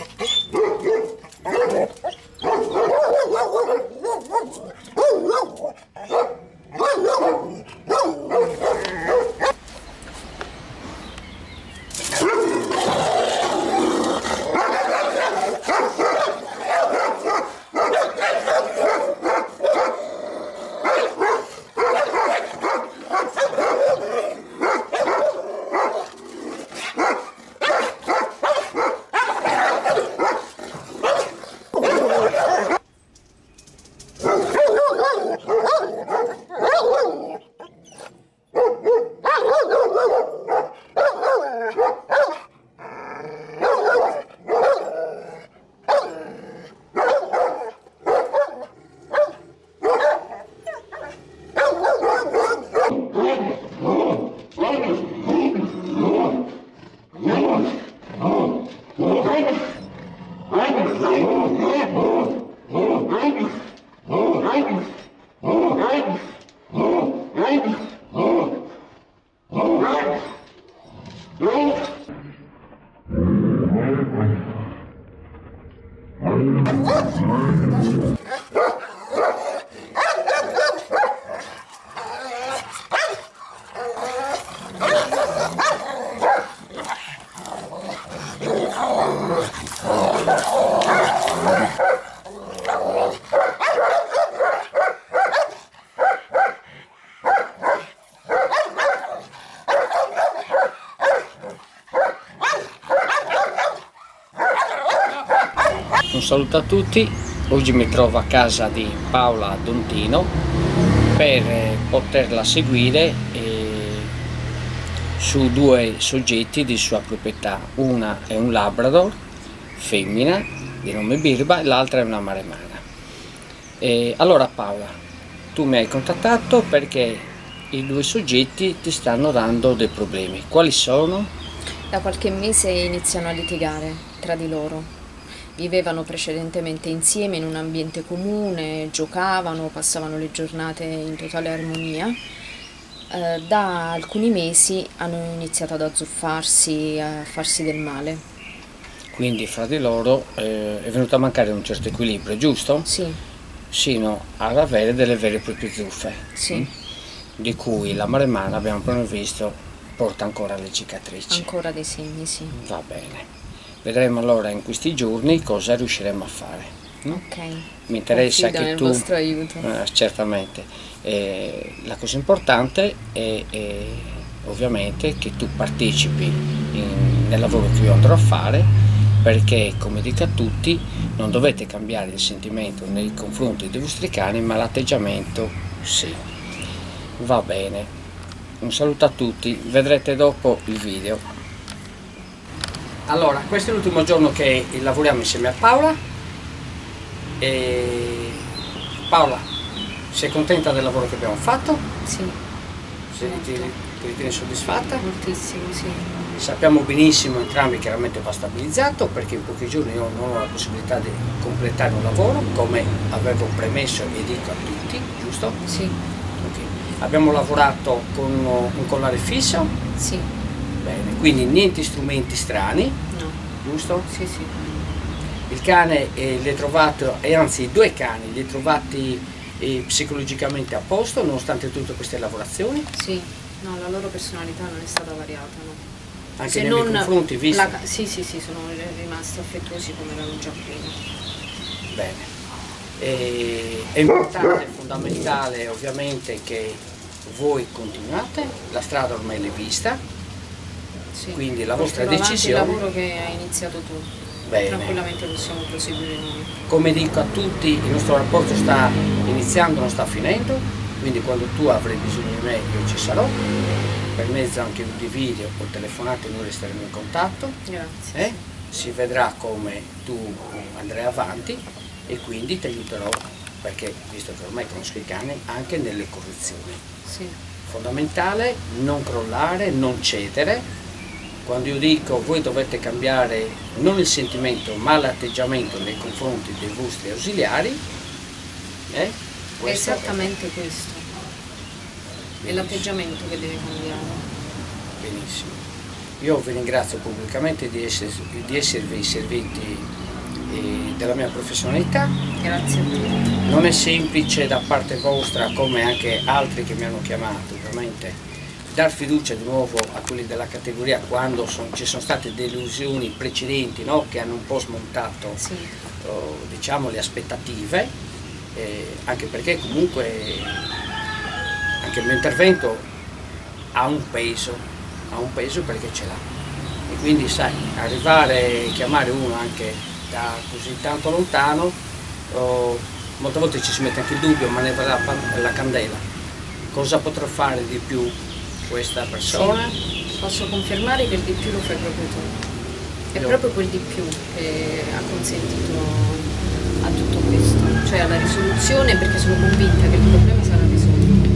Un saluto a tutti, oggi mi trovo a casa di Paola Dontino per poterla seguire su due soggetti di sua proprietà. Una è un Labrador femmina di nome Birba e l'altra è una maremana. Allora Paola, tu mi hai contattato perché i due soggetti ti stanno dando dei problemi. Quali sono? Da qualche mese iniziano a litigare tra di loro. Vivevano precedentemente insieme in un ambiente comune, giocavano, passavano le giornate in totale armonia. Da alcuni mesi hanno iniziato ad azzuffarsi, a farsi del male. Quindi fra di loro è venuto a mancare un certo equilibrio, giusto? Sì. Sino ad avere delle vere e proprie zuffe. Sì. Di cui la maremana, abbiamo appena visto, porta ancora le cicatrici. Ancora dei segni, sì. Va bene. Vedremo allora in questi giorni cosa riusciremo a fare. Ok. Mi interessa Confido che nel tu... vostro aiuto. Certamente. La cosa importante è ovviamente che tu partecipi nel lavoro che io andrò a fare, perché, come dico a tutti, non dovete cambiare il sentimento nei confronti dei vostri cani, ma l'atteggiamento sì. Va bene. Un saluto a tutti, vedrete dopo il video. Allora, questo è l'ultimo giorno che lavoriamo insieme a Paola. Paola, sei contenta del lavoro che abbiamo fatto? Sì. Ti ritieni soddisfatta? Moltissimo, sì. Sappiamo benissimo entrambi che chiaramente va stabilizzato, perché in pochi giorni io non ho la possibilità di completare un lavoro, come avevo premesso e dico a tutti, giusto? Sì. Okay. Abbiamo lavorato con un collare fisso? Sì. Bene, quindi niente strumenti strani, No. giusto? Sì, sì. Il cane li hai trovato, e anzi i due cani li hai trovati psicologicamente a posto nonostante tutte queste lavorazioni? Sì. No, la loro personalità non è stata variata, no. Anche Se nei non miei confronti, visto? Sì, sì, sì, sono rimasti affettuosi come erano già prima. Bene. È importante, è fondamentale ovviamente che voi continuate, la strada ormai l'hai vista, Sì. quindi la vostra Porterò avanti decisione... il lavoro che hai iniziato tu. Bene. Tranquillamente possiamo proseguire noi. Come dico a tutti, il nostro rapporto sta iniziando, non sta finendo, quindi quando tu avrai bisogno di me io ci sarò, per mezzo anche di video o telefonate noi resteremo in contatto. Grazie. Si vedrà come tu andrai avanti e quindi ti aiuterò, perché visto che ormai conosco i cani, anche nelle correzioni. Sì. Fondamentale non crollare, non cedere. Quando io dico voi dovete cambiare non il sentimento ma l'atteggiamento nei confronti dei vostri ausiliari, È esattamente questo. È Benissimo. l'atteggiamento che deve cambiare. Benissimo. Io vi ringrazio pubblicamente di esservi serviti della mia professionalità. Grazie a te. Non è semplice da parte vostra, come anche altri che mi hanno chiamato, ovviamente, dar fiducia di nuovo a quelli della categoria quando ci sono state delusioni precedenti, no? Che hanno un po' smontato, Sì. diciamo, le aspettative, anche perché comunque anche il mio intervento ha un peso perché ce l'ha. E quindi sai, arrivare e chiamare uno anche da così tanto lontano, molte volte ci si mette anche il dubbio, ma ne varrà la candela. Cosa potrà fare di più questa persona? Sì, posso confermare che il di più lo fai proprio tu. È proprio quel di più che ha consentito a tutto questo, cioè alla risoluzione, perché sono convinta che il problema sarà risolto.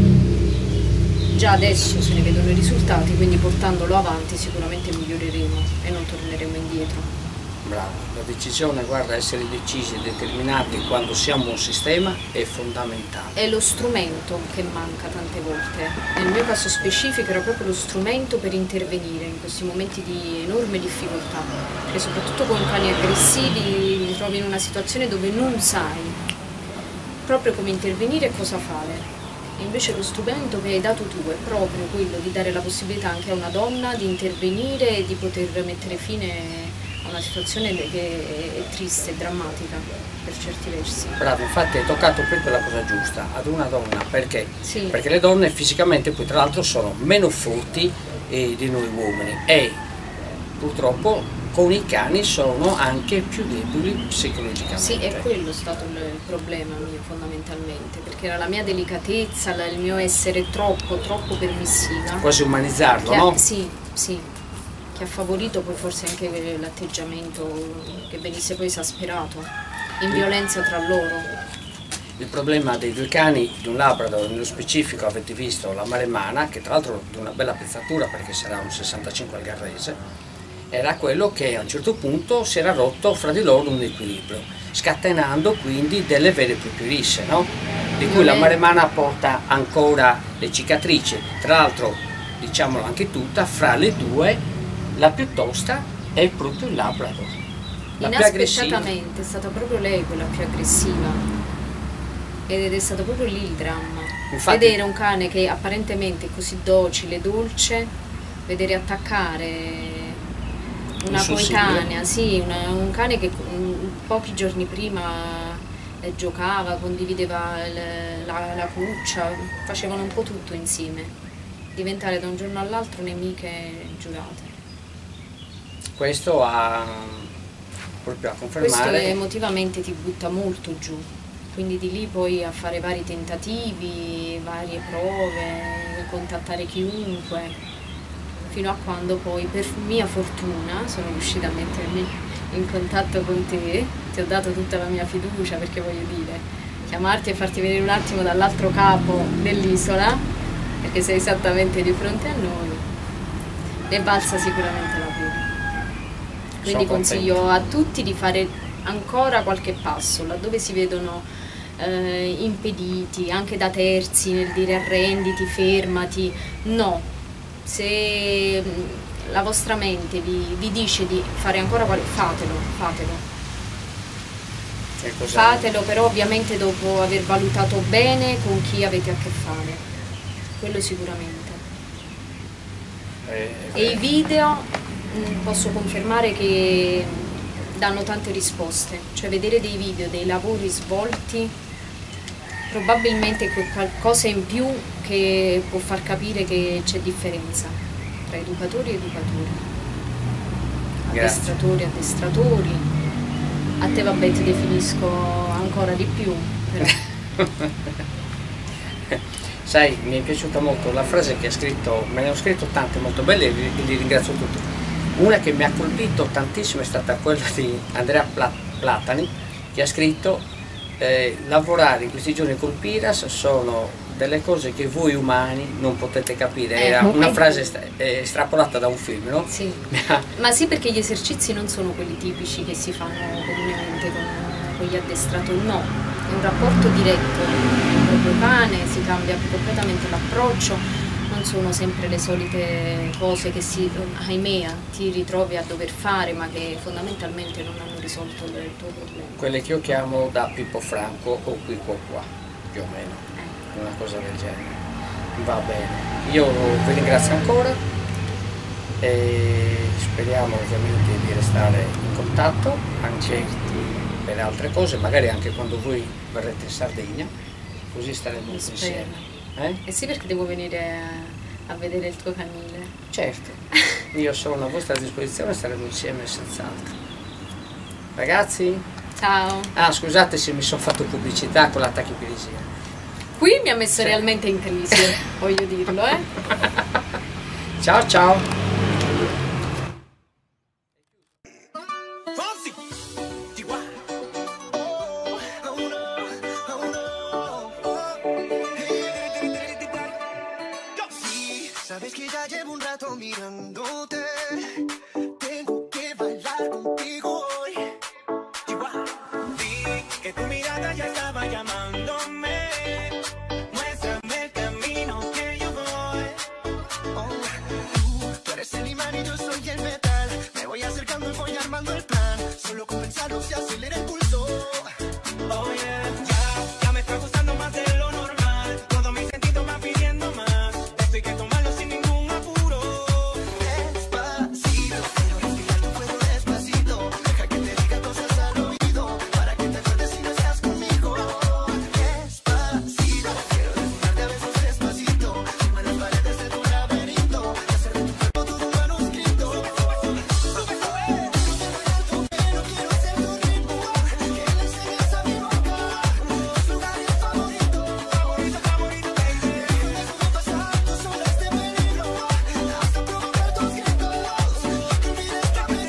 Già adesso se ne vedono i risultati, quindi portandolo avanti sicuramente miglioreremo e non torneremo indietro. Bravo, la decisione, guarda, essere decisi e determinati quando siamo un sistema è fondamentale. È lo strumento che manca tante volte. Nel mio caso specifico era proprio lo strumento per intervenire in questi momenti di enorme difficoltà, perché soprattutto con cani aggressivi ti trovi in una situazione dove non sai proprio come intervenire e cosa fare. Invece lo strumento che hai dato tu è proprio quello di dare la possibilità anche a una donna di intervenire e di poter mettere fine a una situazione che è triste e drammatica per certi versi. Bravo, infatti hai toccato proprio la cosa giusta, ad una donna, perché? Sì. Perché le donne fisicamente poi tra l'altro sono meno forti di noi uomini e purtroppo con i cani sono anche più deboli psicologicamente. Sì, è quello stato il problema mio fondamentalmente, perché era la mia delicatezza, il mio essere troppo permissiva. Quasi umanizzarlo, no? Sì, sì, che ha favorito poi forse anche l'atteggiamento che venisse poi esasperato, in violenza tra loro. Il problema dei due cani, di un Labrador nello specifico, avete visto la maremmana, che tra l'altro di una bella pezzatura perché sarà un 65 al Garrese, era quello che a un certo punto si era rotto fra di loro un equilibrio, scatenando quindi delle vere e proprie risse, no? Di cui la maremmana porta ancora le cicatrici. Tra l'altro, diciamolo anche tutta, fra le due la più tosta è proprio il Labrador, la più aggressiva. Inaspettatamente è stata proprio lei quella più aggressiva ed è stato proprio lì il dramma. Infatti, vedere un cane che apparentemente è così docile, dolce, vedere attaccare una coetanea, sì, un cane che pochi giorni prima giocava, condivideva la cuccia, facevano un po' tutto insieme, diventare da un giorno all'altro nemiche giurate. Questo ha proprio a confermare. Questo emotivamente ti butta molto giù, quindi di lì poi a fare vari tentativi, varie prove, contattare chiunque, fino a quando poi per mia fortuna sono riuscita a mettermi in contatto con te, ti ho dato tutta la mia fiducia, perché voglio dire, chiamarti e farti vedere un attimo dall'altro capo dell'isola, perché sei esattamente di fronte a noi, ne valsa sicuramente la pena. Quindi consiglio a tutti di fare ancora qualche passo, laddove si vedono impediti anche da terzi nel dire arrenditi, fermati, no. Se la vostra mente vi dice di fare ancora fatelo. Fatelo, però ovviamente dopo aver valutato bene con chi avete a che fare, quello sicuramente. E i video posso confermare che danno tante risposte, cioè vedere dei video, dei lavori svolti, probabilmente è qualcosa in più che può far capire che c'è differenza tra educatori e educatori, addestratori e addestratori. A te vabbè ti definisco ancora di più, però. Sai, mi è piaciuta molto la frase che ha scritto, me ne ho scritto tante molto belle e li ringrazio tutti. Una che mi ha colpito tantissimo è stata quella di Andrea Platani, che ha scritto lavorare in questi giorni col Piras sono delle cose che voi umani non potete capire. Era una frase estrapolata da un film, no? Sì. Ma sì, perché gli esercizi non sono quelli tipici che si fanno comunemente con gli addestratori, no, è un rapporto diretto con il proprio cane, si cambia completamente l'approccio, non non sono sempre le solite cose che ahimè, ti ritrovi a dover fare, ma che fondamentalmente non hanno risolto il tuo problema. Quelle che io chiamo da Pippo Franco o qui qua, più o meno, una cosa del genere. Va bene, io vi ringrazio ancora e speriamo ovviamente di restare in contatto anche per altre cose, magari anche quando voi verrete in Sardegna, così staremo insieme. Eh sì, perché devo venire a vedere il tuo canile. Certo, io sono a vostra disposizione, staremo insieme senz'altro. Ragazzi? Ciao! Ah, scusate se mi sono fatto pubblicità con la tachipirisia. Qui mi ha messo realmente in crisi, voglio dirlo, eh? Ciao ciao! Sabes que ya llevo un rato mirándote. Tengo que bailar contigo hoy. Vi que tu mirada ya estaba llamándome. Muéstrame el camino que yo voy. Tú eres el imán y yo soy el metal. Me voy acercando y voy armando el plan. Solo con pensarlo se acelera el pulso. Oh yeah, ya me está gustando más de lo normal. Todo mi sentido va pidiendo más. Esto hay que tomarlo sin ningún apuro. Despacito, quiero respirar tu cuello despacito. Deja que te diga cosas al oído, para que te acuerdes si no estás conmigo. Despacito, quiero desnudarte a besos despacito. Firma las paredes de tu laberinto, y hacer de tu cuerpo todo un manuscrito. Sube, sube, tu pelo, quiero ser tu ritmo. Que le enseñes a mi boca los lugares favoritos. Favorito, favorito, baby. Déjame pasar tus olas de peligro, hasta provocar tus gritos. Que olvides que me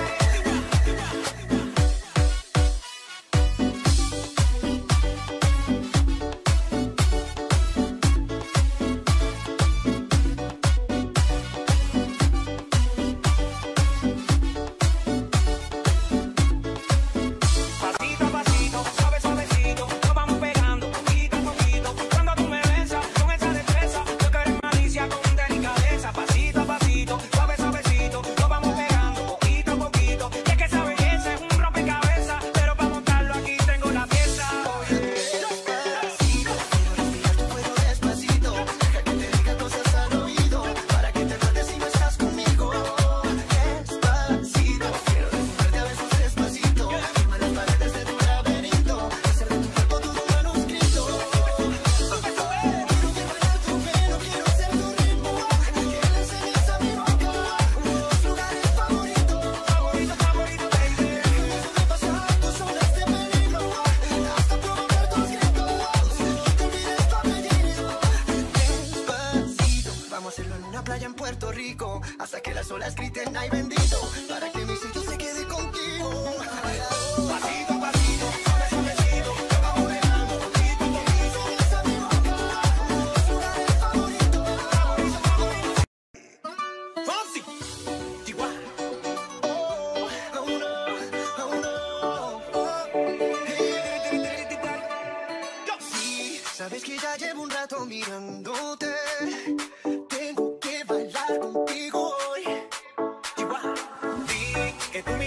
Pasito a pasito, suave suavecito, nos vamos pegando poquito a poquito. Cuando tú me besas con esa destreza, yo que eres malicia con delicadeza. Pasito a pasito, suave suavecito, nos vamos pegando poquito a poquito. Y es que esa belleza es un rompecabezas, pero para montarlo aquí tengo la pieza. Despacito, quiero respirar tu cuello despacito. Deja que te diga cosas al oído, para que te acuerdes si no estás conmigo. Despacito, quiero desnudarte a besos despacito. Firma las paredes de tu laberinto, y hacer de tu cuerpo todo un manuscrito. Sube, sube, quiero bailar tu pelo, quiero ser tu ritmo. Que le enseñes a mi boca los lugares favoritos. Favorito, favorito, baby. Déjame pasar tus olas de peligro, hasta provocar tus gritos. Que olvides tu apellido. Despacito, vamos a hacerlo en una playa en Puerto Rico, hasta que las olas griten ay bendito, para que mi sitio se quede contigo. Pasito a pasito, suave suavecito, nos vamos pegando poquito a poquito. Enseñas a mi boca los lugares favoritos. Favorito, favorito. Fonsi, Chihuahua. Oh no. Sí, sabes que ya llevo un rato mirándote. Tengo que bailar contigo hoy. Chihuahua. Vi que tu